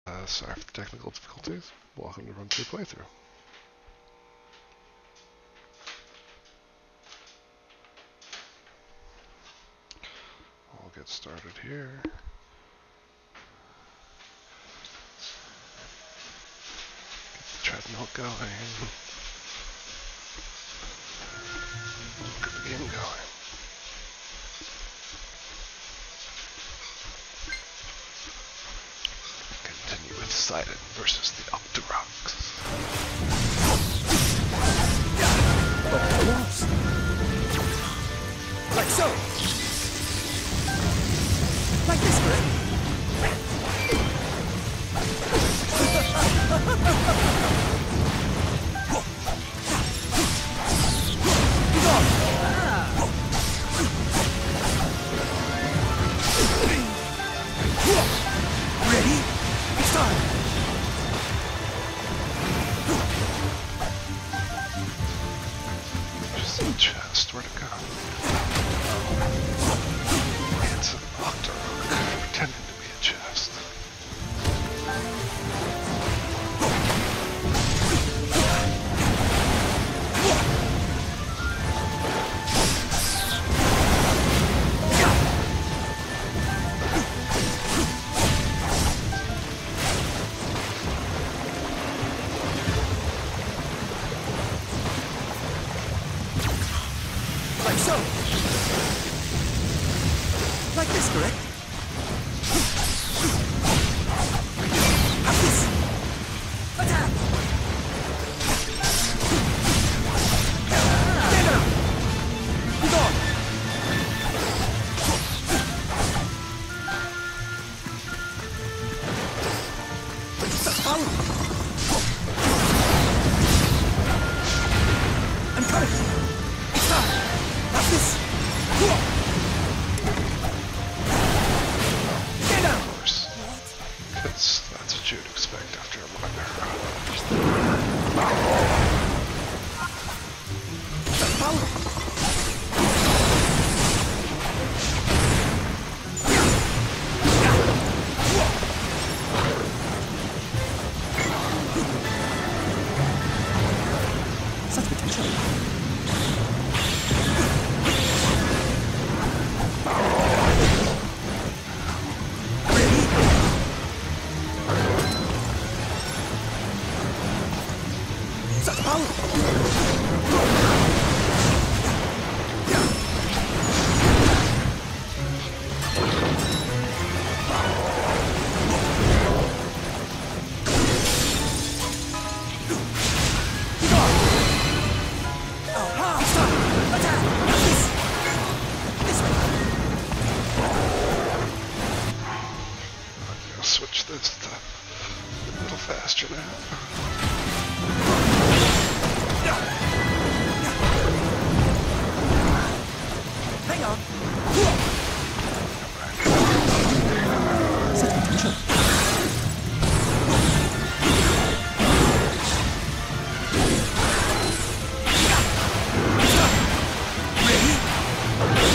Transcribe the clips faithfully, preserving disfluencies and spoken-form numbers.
Uh, sorry for the technical difficulties. Welcome to Run Through Playthrough. I'll get started here. Get the treadmill going. Get the game going. Continue with Sidon versus the Octoroks. But close. Like so. Like this, correct? Be gone. Ready? It's time. Just a chest, where'd it go? It's an Octorok pretending to be a chest. Like so. Like this, correct? Have this. Attack. Get down. Be gone. That's power. I'm coming. It's time. Have this. Get down. Of course. Because that's what you'd expect after a minor. That's power. Such potential. Such power! Aha! Stop! Attack! This! This way! I'll switch this to a little faster now. Hang on! Such potential. Ready?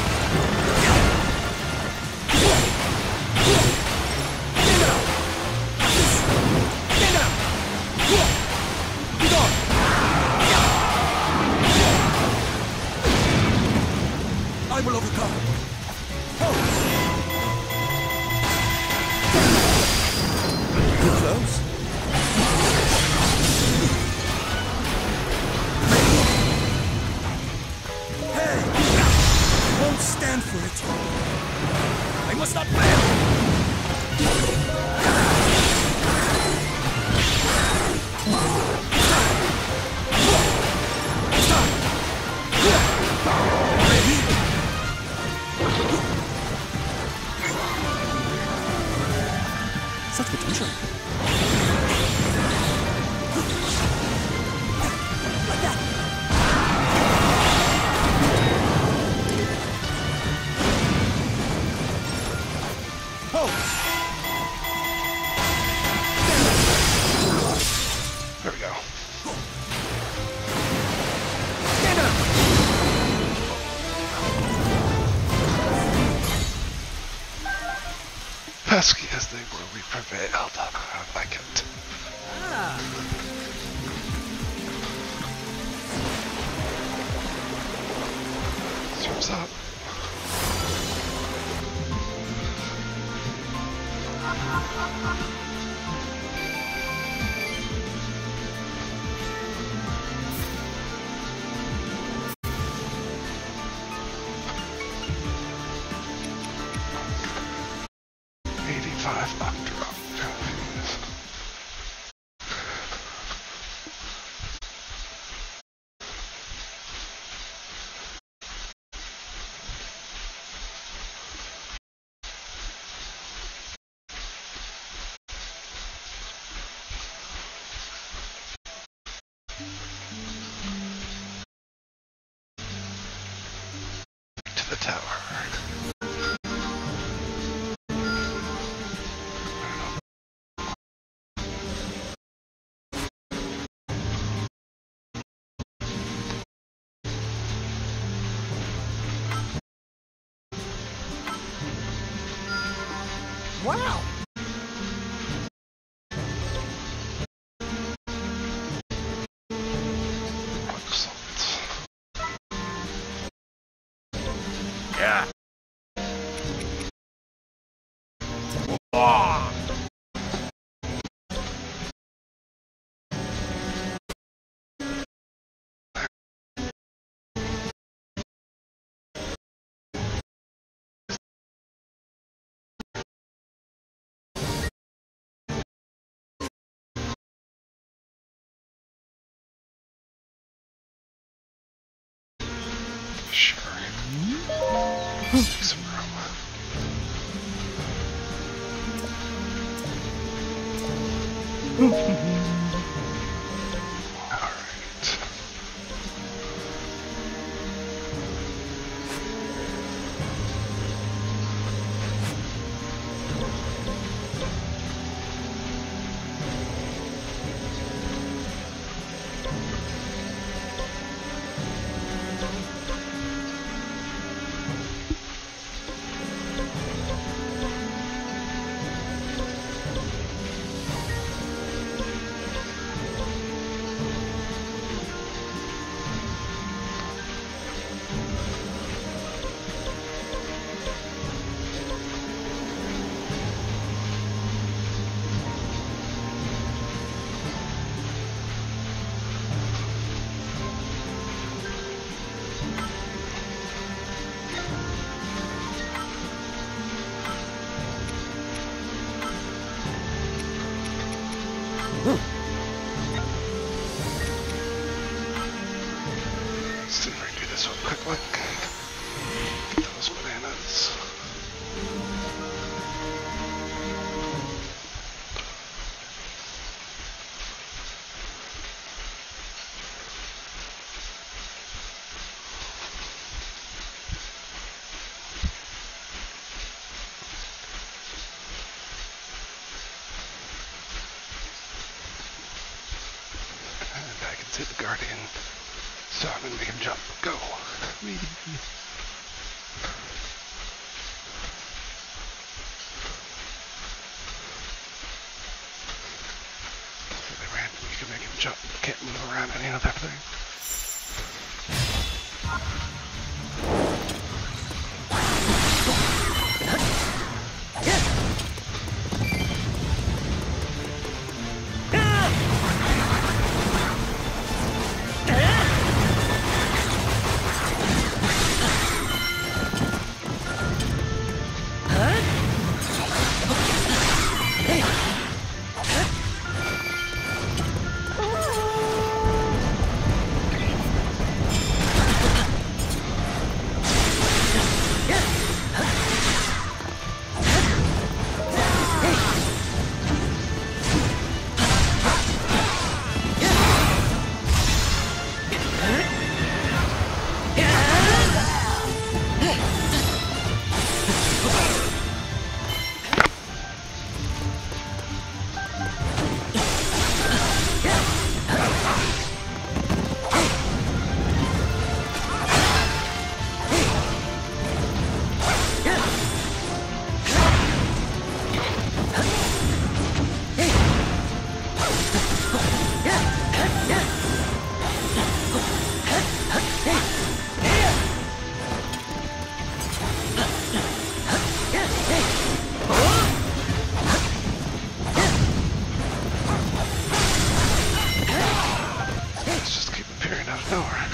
Get down! This! Get down! Be gone! I will overcome. Oh. You're close. Hey! Won't stand for it. I must not fail. Ready? Such potential. Like that. Oh! There we go. Get down! Pesky as they were, we prevailed. I like it. Ah. Surf's up. eighty-five backdrop. To the tower. Wow. Excellent. Yeah. Oh. Sure. Make some room. Alright. Let's see if I can do this one quickly. Get those bananas. And I can see the guardian. So I'm gonna make him jump. Go. Whee. Really random. You can make him jump. Can't move around any other thing. Alright.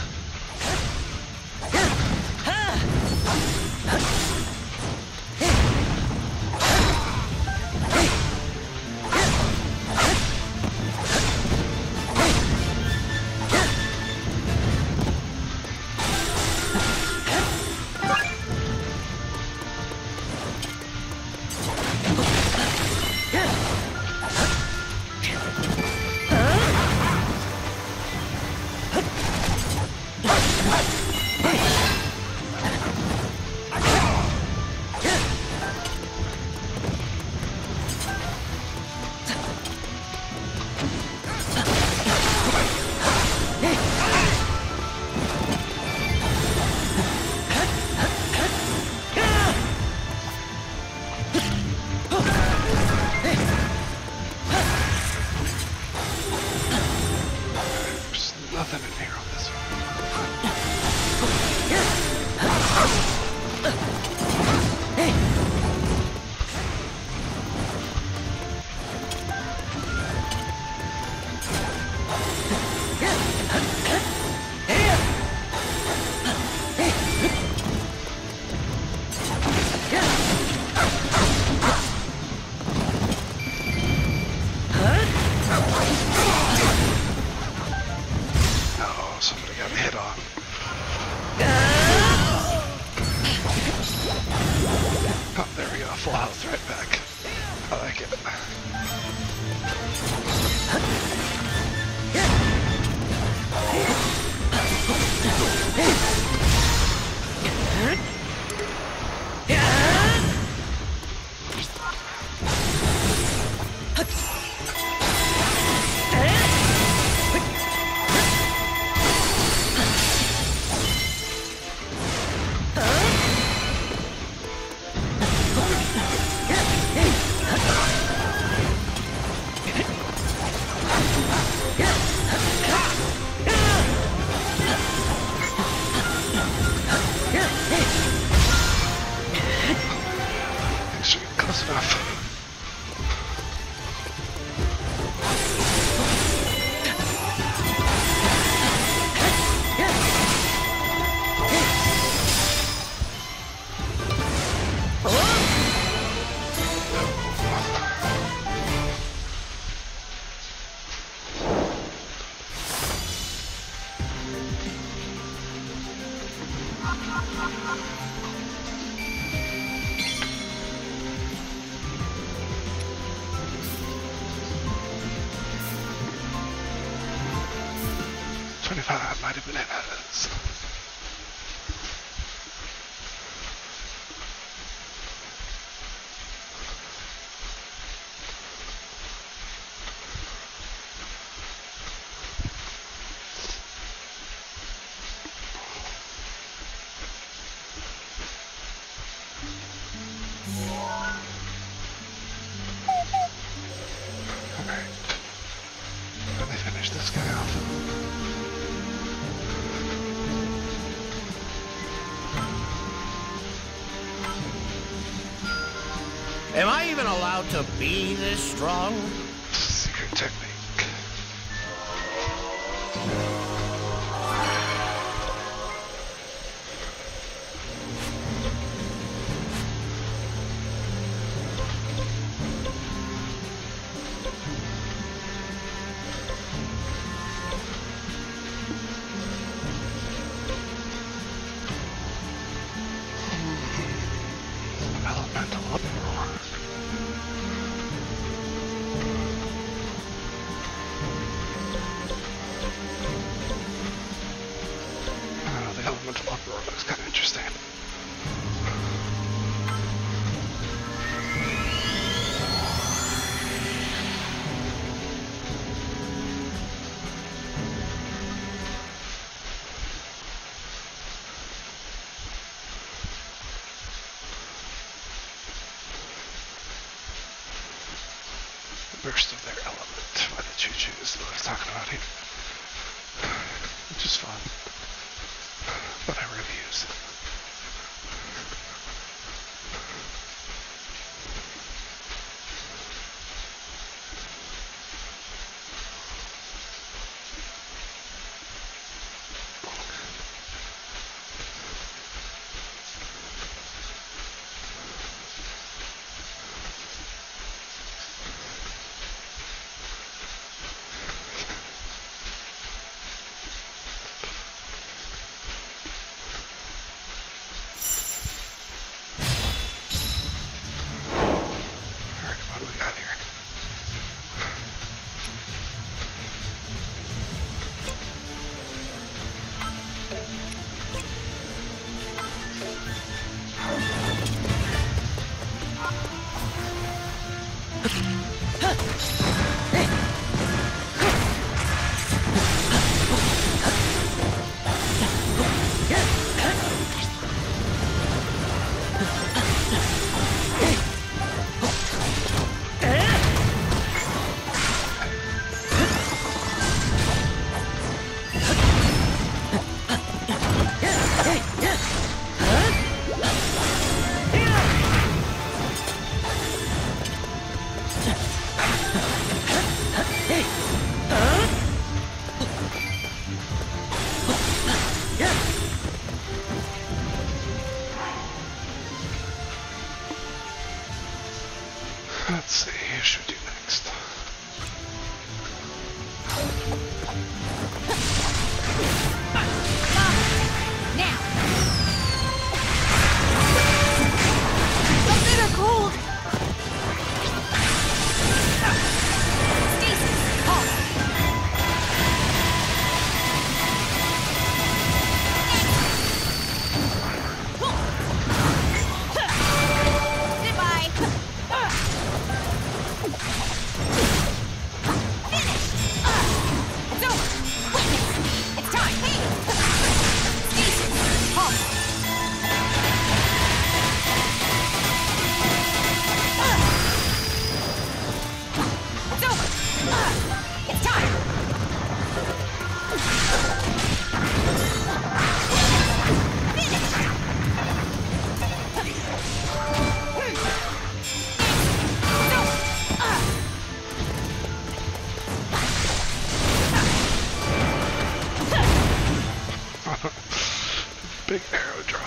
Nothing in here on this Oh, somebody got hit on. Oh, there we go. Full health right back. I like it. Make sure you're close enough. twenty-five mighty bananas. Alright. Let me finish this guy off. Am I even allowed to be this strong? Secret technique. Elemental uproar. Oh, the elemental uproar looks kind of interesting. Burst of their element by the choo-choo is what I was talking about here. Which is fun. But I refuse. big arrow drop.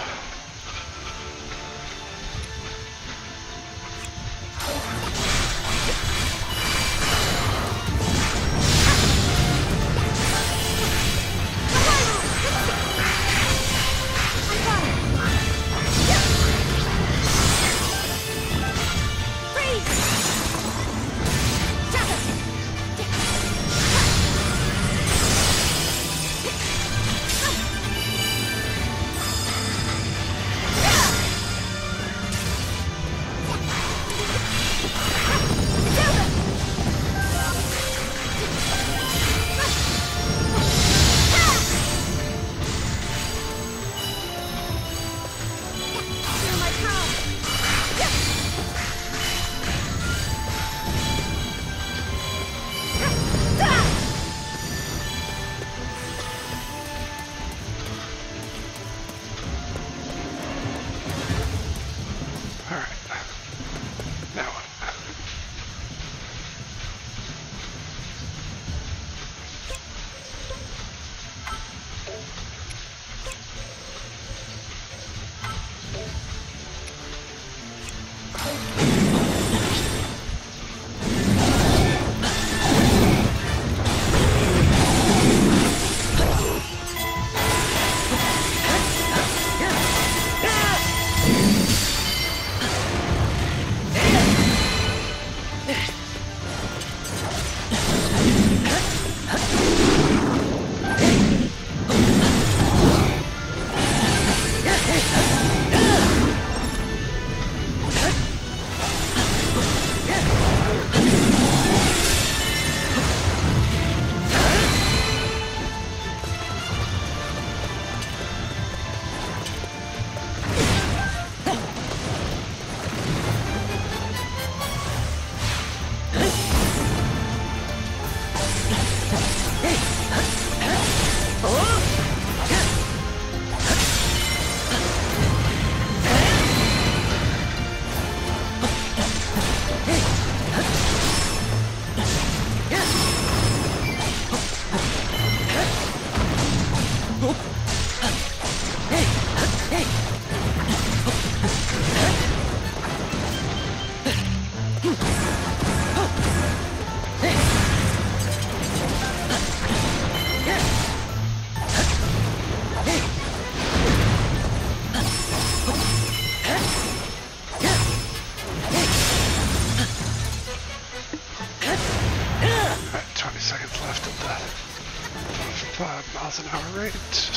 Miles an hour rate.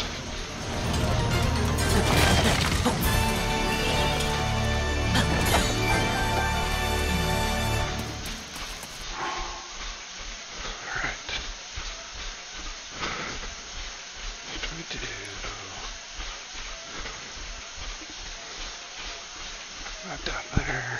Alright. What do we do? Not down there.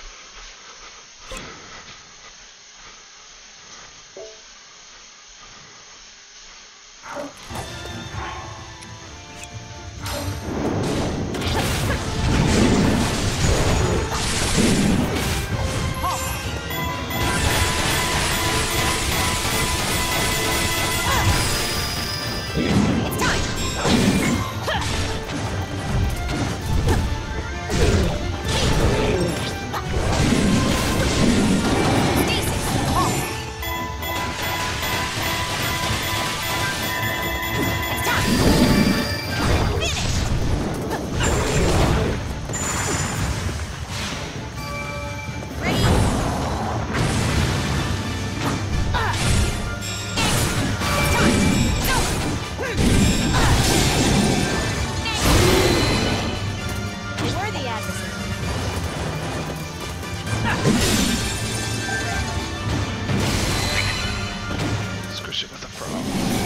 Squish it with a frog.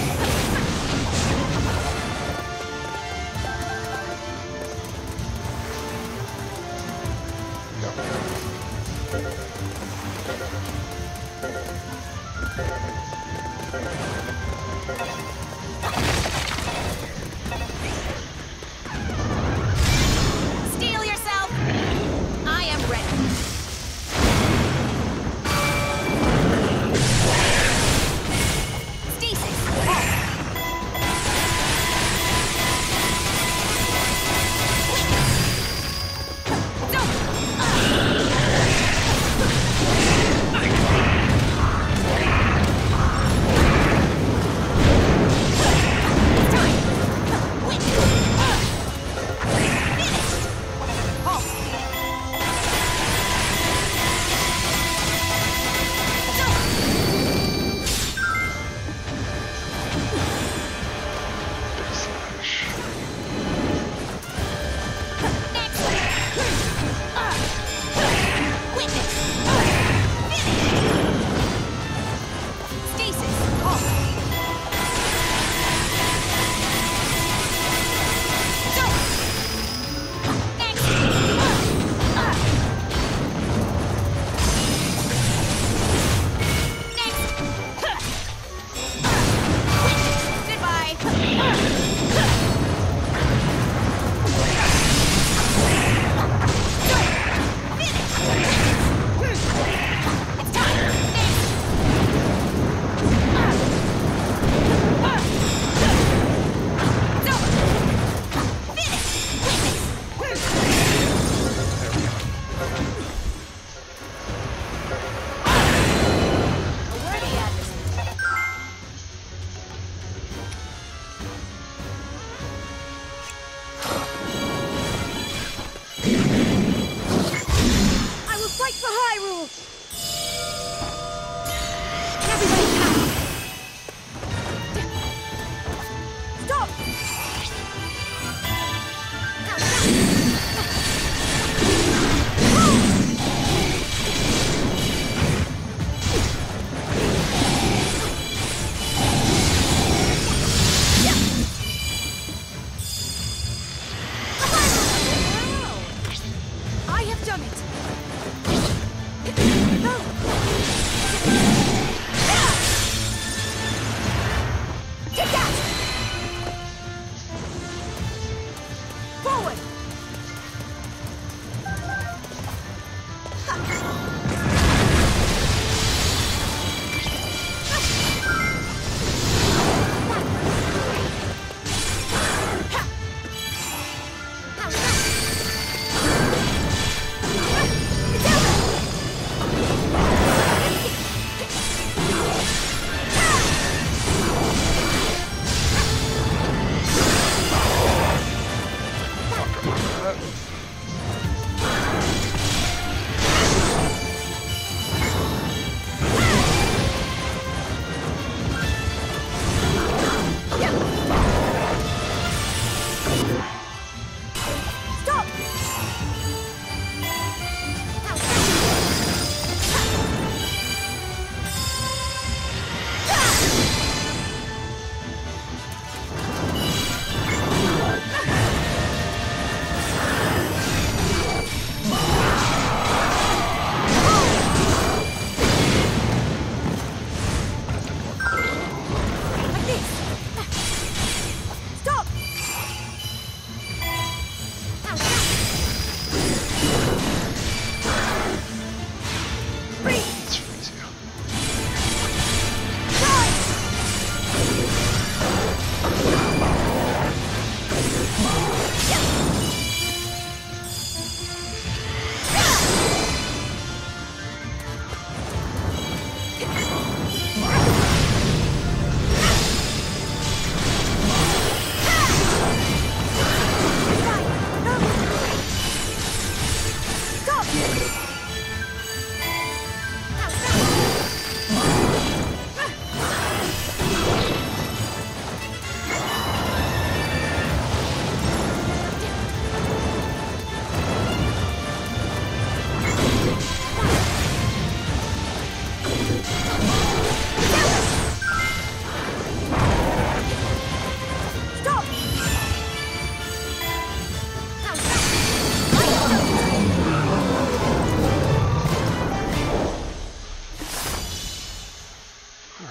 Steel yourself! I am ready. Stasis!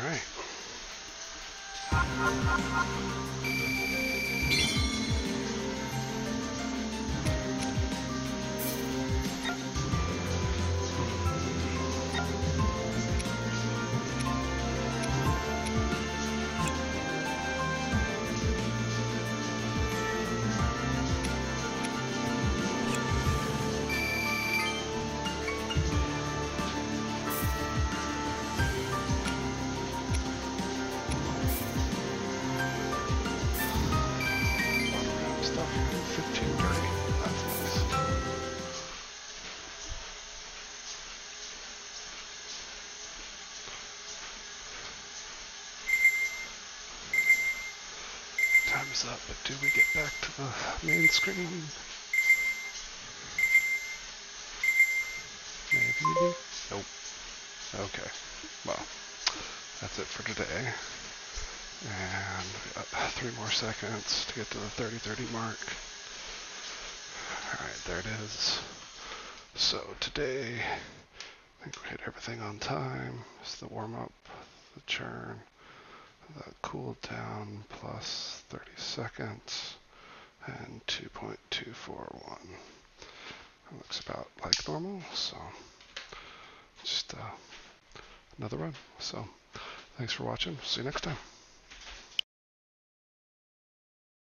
right. Stuff fifteen dirty. That's nice. Time's up, but do we get back to the main screen? Maybe? Nope. Okay. Well, that's it for today. And we got three more seconds to get to the thirty thirty mark. Alright, there it is. So today, I think we hit everything on time. It's the warm-up, the churn, the cool down plus thirty seconds, and two point two four one. It looks about like normal, so just uh, another run. So thanks for watching. See you next time.